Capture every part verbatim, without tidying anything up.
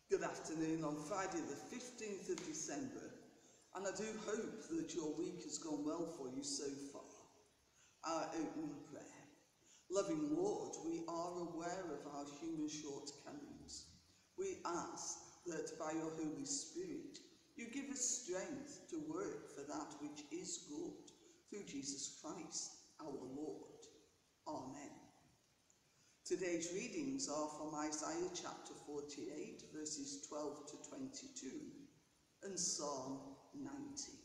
Good afternoon on Friday the fifteenth of December, and I do hope that your week has gone well for you so far. Our opening prayer. Loving Lord, we are aware of our human shortcomings. We ask that by your Holy Spirit you give us strength to work for that which is good, through Jesus Christ our Lord. Amen. Today's readings are from Isaiah chapter forty-eight, verses twelve to twenty-two, and Psalm ninety.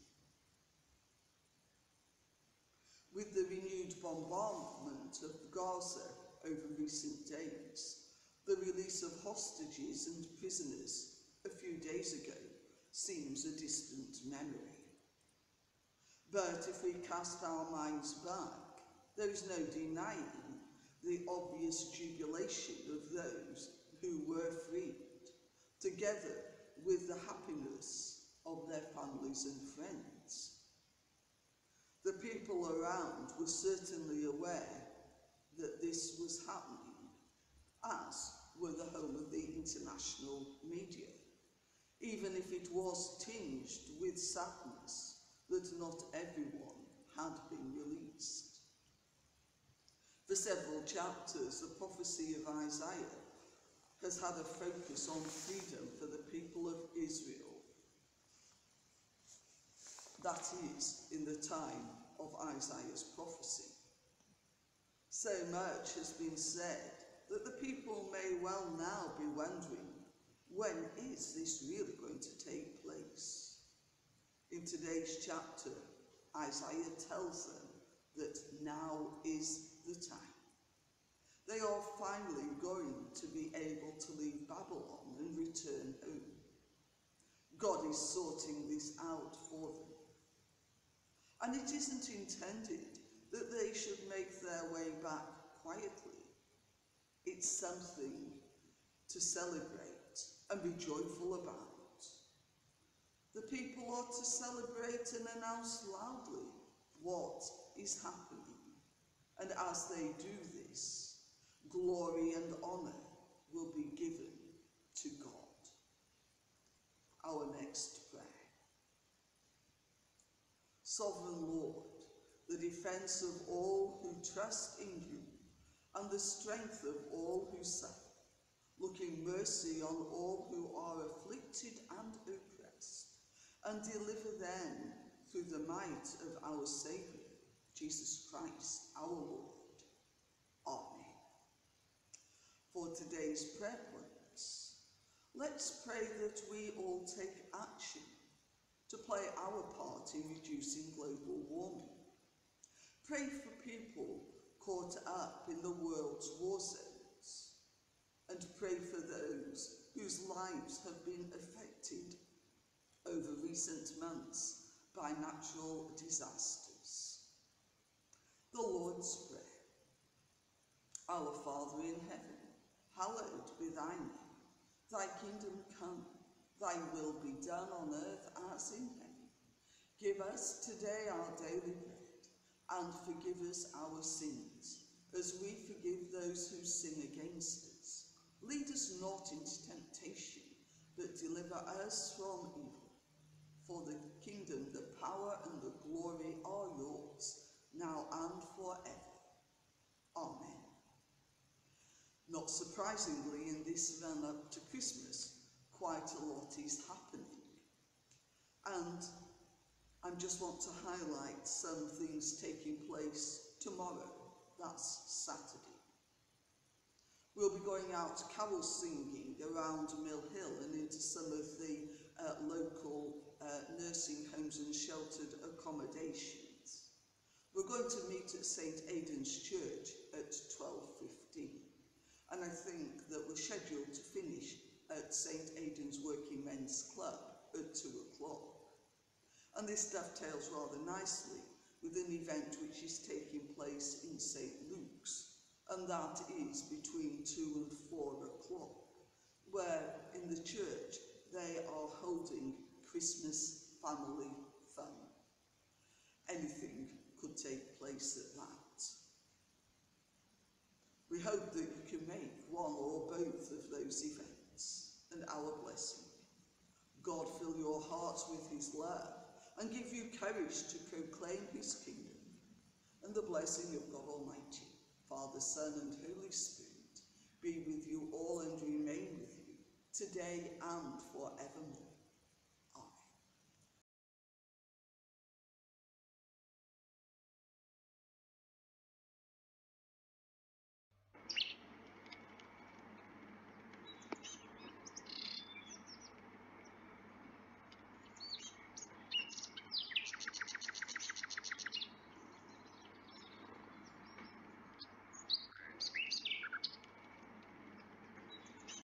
With the renewed bombardment of Gaza over recent days, the release of hostages and prisoners a few days ago seems a distant memory. But if we cast our minds back, there is no denying the obvious jubilation of those who were freed, together with the happiness of their families and friends. The people around were certainly aware that this was happening, as were the whole of the international media, even if it was tinged with sadness that not everyone had been released. For several chapters, the prophecy of Isaiah has had a focus on freedom for the people of Israel. That is, in the time of Isaiah's prophecy. So much has been said that the people may well now be wondering, when is this really going to take place? In today's chapter, Isaiah tells them that now is the time. They are finally going to be able to leave Babylon and return home. God is sorting this out for them. And it isn't intended that they should make their way back quietly. It's something to celebrate and be joyful about. The people are to celebrate and announce loudly what is happening. And as they do this, glory and honour will be given to God. Our next prayer. Sovereign Lord, the defence of all who trust in you, and the strength of all who suffer, looking mercy on all who are afflicted and oppressed, and deliver them through the might of our Saviour, Jesus Christ, our Lord. Amen. For today's prayer points, let's pray that we all take action to play our part in reducing global warming. Pray for people caught up in the world's war zones, and pray for those whose lives have been affected over recent months by natural disasters. The Lord's Prayer. Our Father in heaven, hallowed be thy name. Thy kingdom come, thy will be done on earth as in heaven. Give us today our daily bread, and forgive us our sins, as we forgive those who sin against us. Lead us not into temptation, but deliver us from evil. For the kingdom, the power, and the glory are yours, now and forever. Amen. Not surprisingly, in this run-up to Christmas, quite a lot is happening. And I just want to highlight some things taking place tomorrow. That's Saturday. We'll be going out carol singing around Mill Hill and into some of the uh, local uh, nursing homes and sheltered accommodations. We're going to meet at Saint Aidan's Church at twelve fifteen, and I think that we're scheduled to finish at Saint Aidan's Working Men's Club at two o'clock. And this dovetails rather nicely with an event which is taking place in Saint Luke's, and that is between two and four o'clock, where in the church they are holding Christmas family fun. Anything could take place at that. We hope that you can make one or both of those events, and our blessing. God fill your hearts with his love and give you courage to proclaim his kingdom. And the blessing of God Almighty, Father, Son, and Holy Spirit, be with you all and remain with you, today and forevermore.